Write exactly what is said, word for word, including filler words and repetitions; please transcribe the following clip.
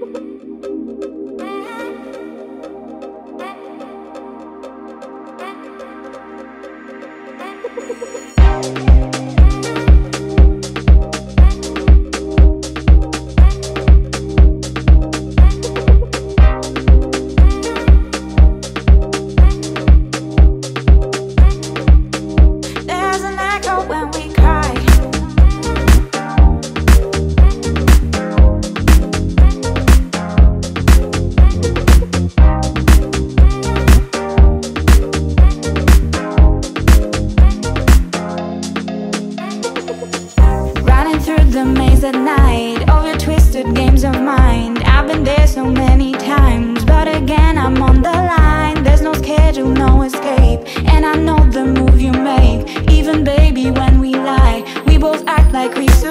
The maze at night, all your twisted games of mind. I've been there so many times, but again I'm on the line. There's no schedule, no escape, and I know the move you make. Even baby, when we lie, we both act like we